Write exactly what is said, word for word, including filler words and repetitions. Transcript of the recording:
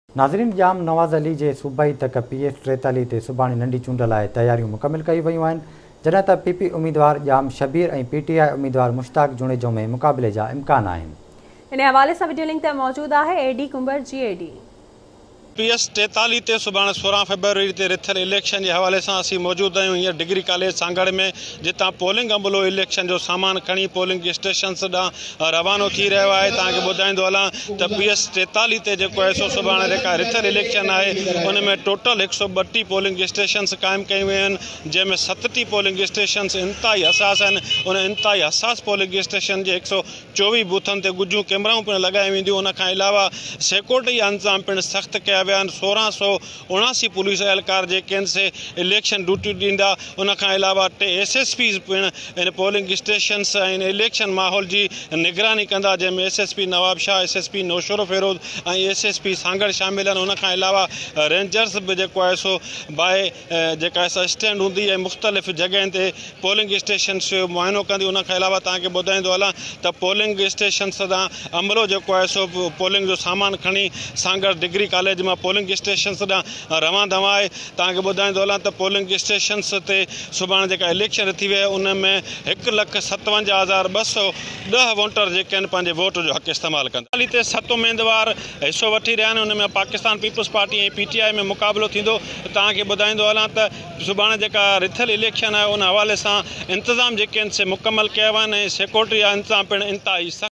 नाज़रीन, जाम नवाज़ अली जे सूबाई तक पी एस टेतालीह ते सुभाणे नंढी चूंड लाइ तयारियूं मुकमिल कई वयूं आहिनि, जॾहिं त पी पी उम्मीदवार जाम शबीर ऐं पी टी आई उम्मीदवार मुश्ताक जुणेजो में मुक़ाबले जा इम्कान आहिनि। इन हवाले सां वीडियो लिंक ते मौजूद आहे एडी कुंबर जी एडी पी एस टेतालीह ते सुभाणे सोरहं फेबरवरी ते रिथियल इलेक्शन के हवाले से असीं मौजूद आहियूं हींअर डिग्री कॉलेज सांगड़ में, जितां पोलिंग अमलो इलेक्शन जो सामान खणी पोलिंग स्टेशन्स ॾांहुं रवानो थी रहियो आहे। तव्हांखे ॿुधाईंदो हलां त पी एस टेतालीह ते जेको आहे सो सुभाणे जेका रिथियल इलेक्शन आहे उन में टोटल हिकु सौ ॿटीह पोलिंग स्टेशन्स क़ाइमु कयूं वियूं आहिनि, जंहिंमें सतटीह पोलिंग स्टेशन्स इंतिहाई हसास आहिनि। उन इंतिहाई हसास पोलिंग स्टेशन जे हिकु सौ चोवीह बूथनि ते गुजूं कैमराऊं पिणु लॻायूं वेंदियूं। उन खां अलावा सिक्योरिटी इंतज़ाम पिणु सख़्तु कया विया आहिनि। सोरहं सौ उणासी पुलिस एहलकार जेके आहिनि से इलेक्शन ड्यूटी ॾींदा। उन खां अलावा टे एस एस पी पिणु इन पोलिंग स्टेशन्स ऐं इलेक्शन माहौल जी निगरानी कंदा, जंहिंमें S S P Nawab Shah, S S P Naushahro Feroze ऐं एस एस पी सांगड़ शामिल आहिनि। उन खां अलावा रेंजर्स बि जेको आहे सो बाए जेका स्टैंड हूंदी ऐं मुख़्तलिफ़ जॻहियुनि ते पोलिंग स्टेशन्स जो मुआइनो कंदी। उन खां अलावा तव्हांखे ॿुधाईंदो हलां त पोलिंग स्टेशन्स ॾांहुं अमलो जेको आहे सो पोलिंग जो सामान खणी सांगड़ डिग्री कॉलेज मां पोलिंग स्टेशन्स ॾांहुं रवां दवा आहे। तव्हांखे ॿुधाईंदो हलां त पोलिंग स्टेशन्स ते सुभाणे जेका इलेक्शन थी वई उन में हिकु लख सतवंजाह हज़ार ॿ सौ ॾह वोटर जेके आहिनि पंहिंजे वोट जो हक़ इस्तेमालु कंदा। हाली ते सत उम्मीदवार हिसो वठी रहिया आहिनि। उन में पाकिस्तान पीपल्स पार्टी ऐं पी टी आई में मुक़ाबिलो थींदो। तव्हांखे ॿुधाईंदो हलां त सुभाणे जेका रिथियल इलेक्शन आहे उन हवाले सां इंतज़ाम जेके आहिनि से मुकमल कया विया आहिनि ऐं सिक्योरिटी जा इंतज़ाम पिणु इंतिहाई